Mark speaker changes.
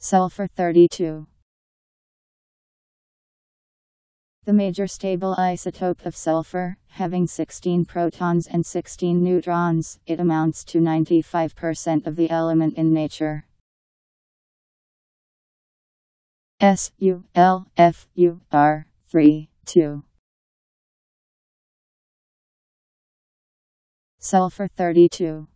Speaker 1: Sulfur-32. The major stable isotope of sulfur, having 16 protons and 16 neutrons, it amounts to 95% of the element in nature. Sulfur-32. Sulfur-32.